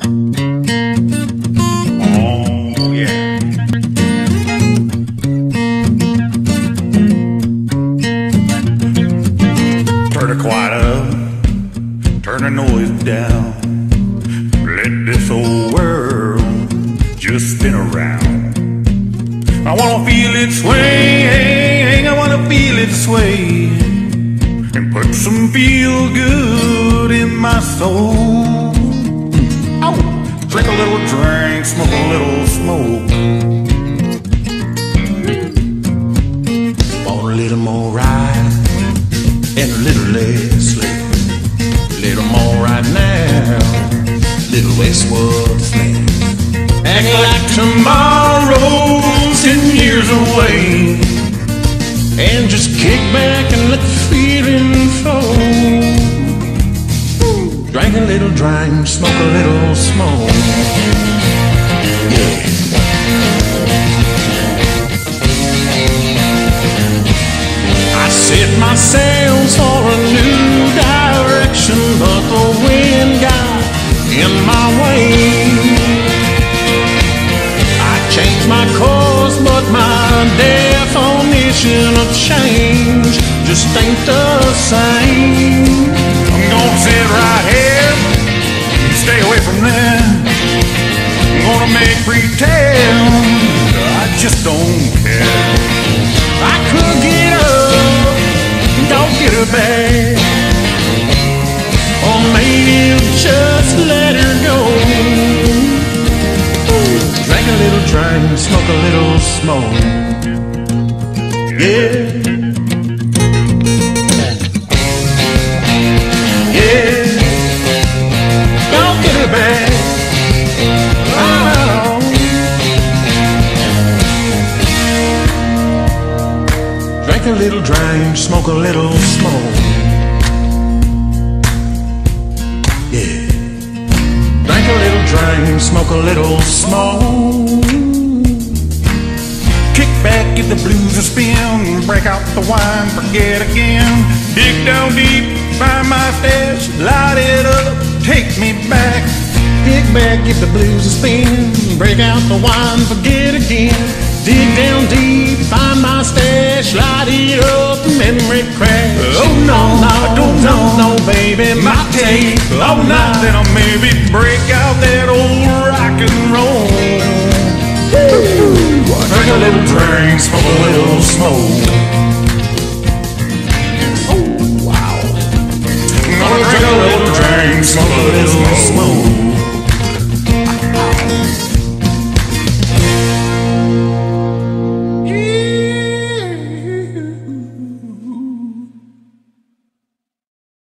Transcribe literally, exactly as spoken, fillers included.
Oh, yeah. Turn the quiet up, turn the noise down. Let this old world just spin around. I wanna feel it swing, I wanna feel it sway, and put some feel good in my soul. Oh, drink a little drink, smoke a little smoke. Want a little more ride and a little less sleep. A little more right now, little Westwood Slim. Act like tomorrow's ten years away, and just kick back and let the feeling flow. Drink a little drink, smoke a little smoke. Yeah. I set my sails for a new direction, but the wind got in my way. Change my course, but my definition of change just ain't the same. I'm gonna sit right here, you stay away from there. I'm gonna make pretend I just don't care. I could get up, don't get her back, or maybe just let her go. Drink a little drink, smoke a little smoke. Yeah. Yeah. Don't get it back. Oh. Drink a little drink, smoke a little smoke. Yeah. Drink a little drink, smoke a little smoke. Kick back, get the blues a spin, break out the wine, forget again. Dig down deep, find my stash, light it up, take me back. Kick back, get the blues a spin, break out the wine, forget again. Dig down deep, find my stash, light it up, memory crash. Oh no, no, I don't know, no, baby, my tape. Oh no, then I'll maybe break out that old rock and roll. Drink a little drink, smoke a little smoke. Oh wow. I'm gonna drink a little drink, smoke a little